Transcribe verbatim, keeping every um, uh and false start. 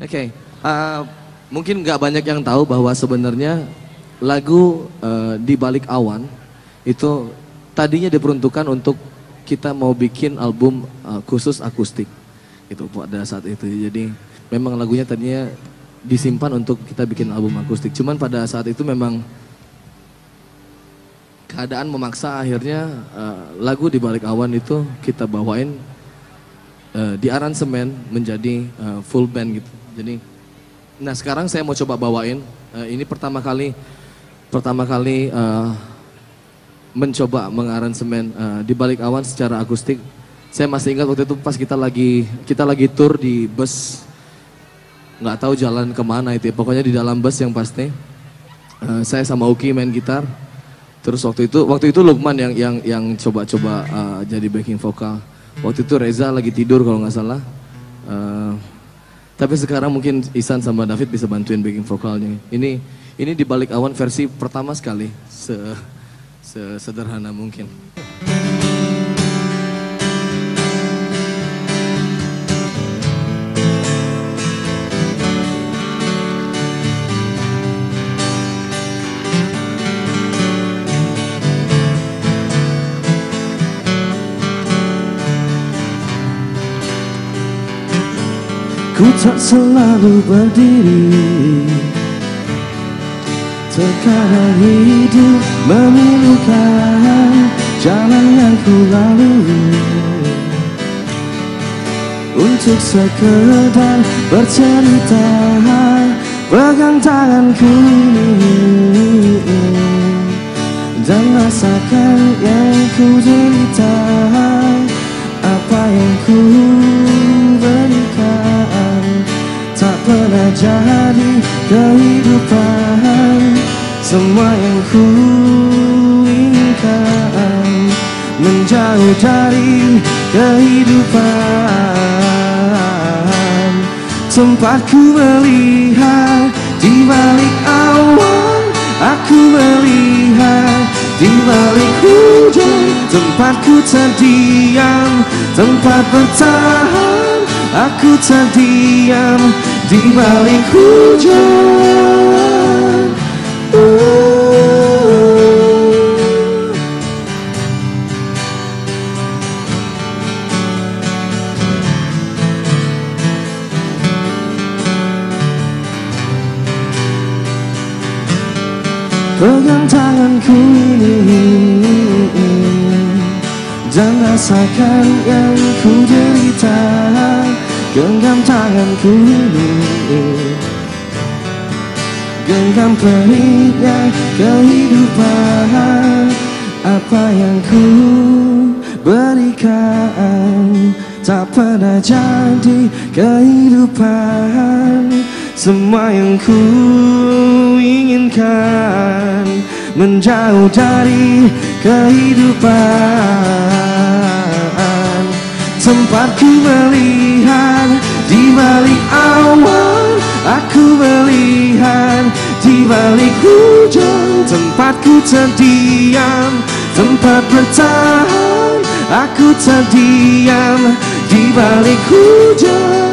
okay. uh, mungkin nggak banyak yang tahu bahwa sebenarnya lagu uh, Di Balik Awan itu tadinya diperuntukkan untuk kita mau bikin album uh, khusus akustik itu pada saat itu. Jadi memang lagunya tadinya disimpan untuk kita bikin album akustik. Cuman pada saat itu memang keadaan memaksa, akhirnya uh, lagu Di Balik Awan itu kita bawain uh, di aransemen menjadi uh, full band gitu. Jadi, nah sekarang saya mau coba bawain. Uh, ini pertama kali, pertama kali uh, mencoba mengaransemen uh, Di Balik Awan secara akustik. Saya masih ingat waktu itu pas kita lagi kita lagi tour di bus, nggak tahu jalan kemana itu. Ya. Pokoknya di dalam bus yang pasti. Uh, saya sama Uki main gitar. Terus waktu itu waktu itu Lukman yang yang yang coba-coba uh, jadi backing vokal. Waktu itu Reza lagi tidur kalau nggak salah. Uh, Tapi sekarang mungkin Ihsan sama David bisa bantuin backing vokalnya. Ini ini Di Balik Awan versi pertama sekali, se, se sederhana mungkin. Ku tak selalu berdiri, terkadang hidup memilukan jalan yang ku lalui. Untuk sekedar bercerita, pegang tanganku ini dan rasakan yang ku derita, apa yang ku berikan tak pernah jadi kehidupan. Semua yang ku inginkan menjauh dari kehidupan. Tempat ku melihat di balik awan, aku melihat di balik hujan. Tempat ku terdiam, tempat bertahan, aku terdiam di balik hujan. Pegang tanganku ini dan rasakan yang ku derita. Genggam tanganku ini, genggam perihnya kehidupan. Apa yang ku berikan tak pernah jadi kehidupan. Semua yang ku inginkan menjauh dari kehidupan. Tempat ku melihat di balik awan, aku melihat di balik hujan. Tempat ku terdiam, tempat bertahan, aku terdiam di balik hujan.